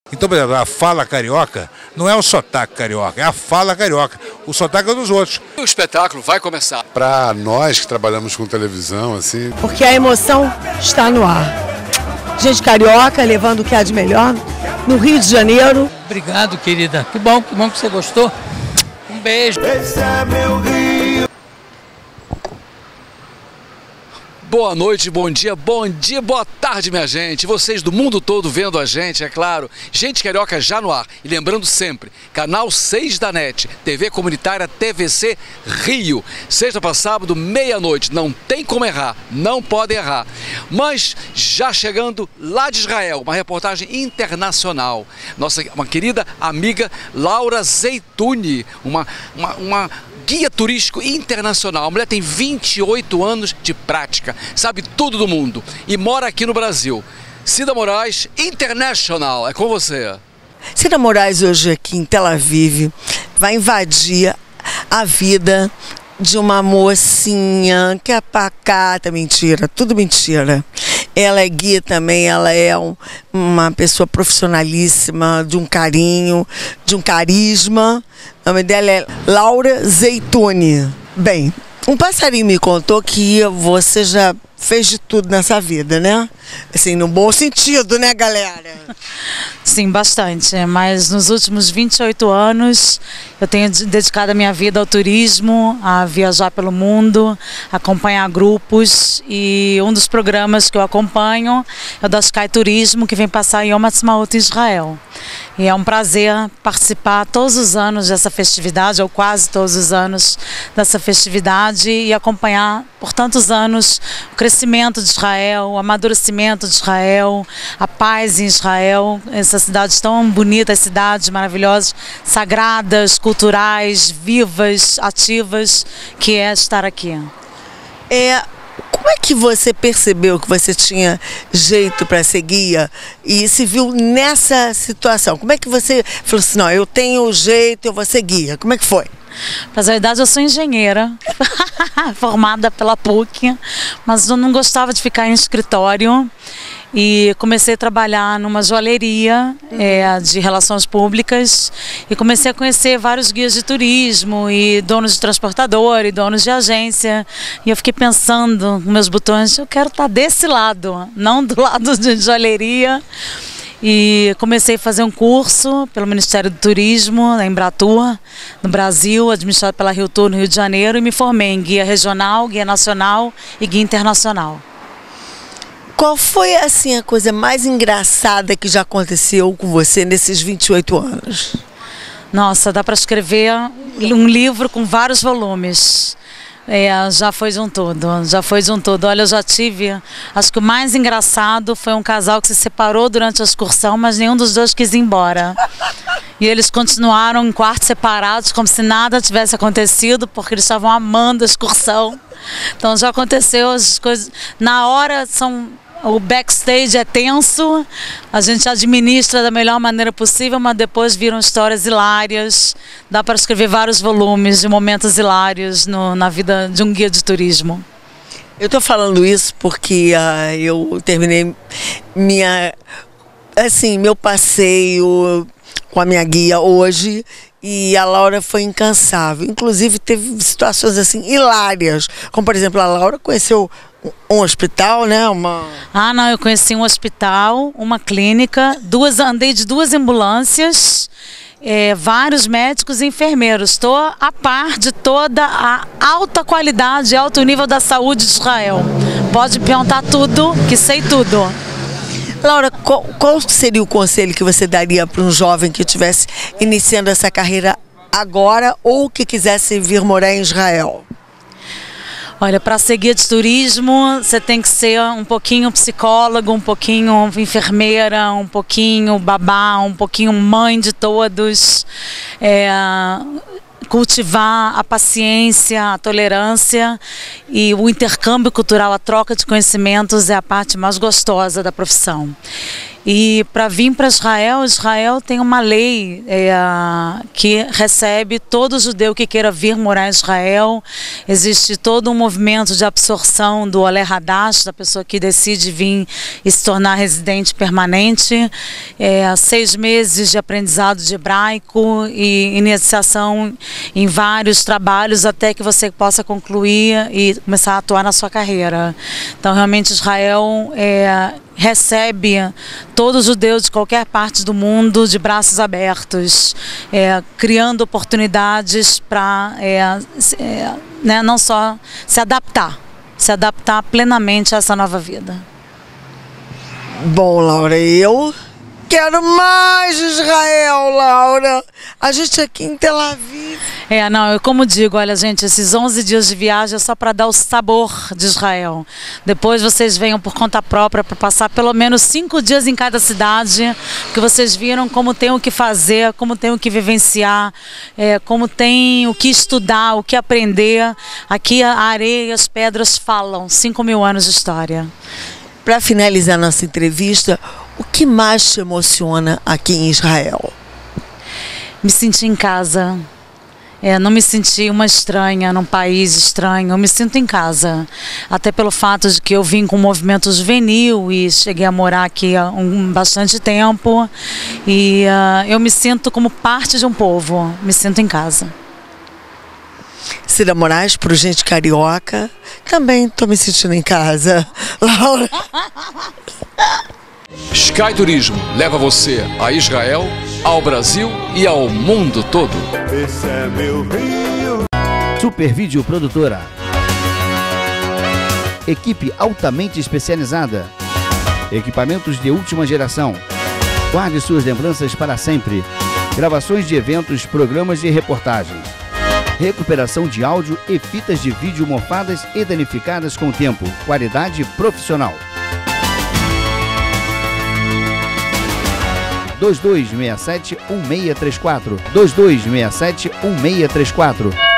Então, por exemplo, a fala carioca não é o sotaque carioca, é a fala carioca. O sotaque é dos outros. O espetáculo vai começar. Para nós que trabalhamos com televisão, assim... Porque a emoção está no ar. Gente carioca levando o que há de melhor no Rio de Janeiro. Obrigado, querida. Que bom que você gostou. Um beijo. Esse é meu Rio. Boa noite, bom dia, boa tarde, minha gente. Vocês do mundo todo vendo a gente, é claro. Gente Carioca já no ar. E lembrando sempre, canal 6 da NET, TV comunitária TVC Rio. Sexta para sábado, meia-noite. Não tem como errar, não pode errar. Mas já chegando lá de Israel, uma reportagem internacional. Uma querida amiga Laura Zeitouni, uma guia turístico internacional. A mulher tem 28 anos de prática, sabe tudo do mundo e mora aqui no Brasil. Cida Moraes International, é com você. Cida Moraes hoje aqui em Tel Aviv vai invadir a vida de uma mocinha que é pacata, mentira, tudo mentira. Ela é guia também, ela é uma pessoa profissionalíssima, de um carinho, de um carisma. O nome dela é Laura Zeitouni. Bem, um passarinho me contou que você já fez de tudo nessa vida, né? Assim, no bom sentido, né, galera? Sim, bastante. Mas nos últimos 28 anos eu tenho dedicado a minha vida ao turismo, a viajar pelo mundo, acompanhar grupos. E um dos programas que eu acompanho é o da Sky Turismo, que vem passar em Yom Ha'atzmaut, em Israel. E é um prazer participar todos os anos dessa festividade, ou quase todos os anos dessa festividade, e acompanhar por tantos anos o crescimento de Israel, o amadurecimento de Israel, a paz em Israel, essa cidade tão bonita, cidades maravilhosas, sagradas, culturais, vivas, ativas, que é estar aqui. Como é que você percebeu que você tinha jeito para ser guia e se viu nessa situação? Como é que você falou assim, não, eu tenho jeito, eu vou ser guia? Como é que foi? Mas na verdade eu sou engenheira, formada pela PUC, mas eu não gostava de ficar em escritório. E comecei a trabalhar numa joalheria de relações públicas e comecei a conhecer vários guias de turismo e donos de transportador e donos de agência. E eu fiquei pensando com meus botões, eu quero estar desse lado, não do lado de joalheria. E comecei a fazer um curso pelo Ministério do Turismo, na Embratur, no Brasil, administrado pela Rio Tour, no Rio de Janeiro, e me formei em guia regional, guia nacional e guia internacional. Qual foi, assim, a coisa mais engraçada que já aconteceu com você nesses 28 anos? Nossa, dá para escrever um livro com vários volumes. Já foi de um todo, já foi de um todo. Olha, eu já tive, acho que o mais engraçado foi um casal que se separou durante a excursão, mas nenhum dos dois quis ir embora. E eles continuaram em quartos separados, como se nada tivesse acontecido, porque eles estavam amando a excursão. Então já aconteceu as coisas, na hora o backstage é tenso, a gente administra da melhor maneira possível, mas depois viram histórias hilárias. Dá para escrever vários volumes de momentos hilários na vida de um guia de turismo. Eu estou falando isso porque eu terminei meu passeio com a minha guia hoje e a Laura foi incansável. Inclusive teve situações assim hilárias, como por exemplo a Laura conheceu um hospital, né? Não, eu conheci um hospital, uma clínica, andei de 2 ambulâncias, vários médicos e enfermeiros. Estou a par de toda a alta qualidade e alto nível da saúde de Israel. Pode perguntar tudo, que sei tudo. Laura, qual seria o conselho que você daria para um jovem que estivesse iniciando essa carreira agora ou que quisesse vir morar em Israel? Olha, para ser guia de turismo, você tem que ser um pouquinho psicólogo, um pouquinho enfermeira, um pouquinho babá, um pouquinho mãe de todos. Cultivar a paciência, a tolerância e o intercâmbio cultural, a troca de conhecimentos é a parte mais gostosa da profissão. E para vir para Israel, Israel tem uma lei que recebe todo judeu que queira vir morar em Israel. Existe todo um movimento de absorção do Olé Hadash, da pessoa que decide vir e se tornar residente permanente. 6 meses de aprendizado de hebraico e iniciação em vários trabalhos até que você possa concluir e começar a atuar na sua carreira. Então, realmente, Israel recebe todos os judeus de qualquer parte do mundo de braços abertos, criando oportunidades para não só se adaptar plenamente a essa nova vida. Bom, Laura, eu quero mais Israel, Laura. A gente aqui em Tel Aviv. Eu como digo, olha, gente, esses 11 dias de viagem é só para dar o sabor de Israel. Depois vocês venham por conta própria para passar pelo menos 5 dias em cada cidade, que vocês viram como tem o que fazer, como tem o que vivenciar, como tem o que estudar, o que aprender. Aqui a areia e as pedras falam 5.000 anos de história. Para finalizar nossa entrevista, o que mais te emociona aqui em Israel? Me sentir em casa. Não me senti uma estranha num país estranho, eu me sinto em casa. Até pelo fato de que eu vim com um movimento juvenil e cheguei a morar aqui há bastante tempo. E eu me sinto como parte de um povo, me sinto em casa. Cida Moraes, pro Gente Carioca, também estou me sentindo em casa. Laura. Sky Turismo leva você a Israel, ao Brasil e ao mundo todo. Esse é meu Rio. Super Vídeo Produtora. Equipe altamente especializada. Equipamentos de última geração. Guarde suas lembranças para sempre. Gravações de eventos, programas de reportagens. Recuperação de áudio e fitas de vídeo mofadas e danificadas com o tempo. Qualidade profissional. 2267-1634. 2267-1634.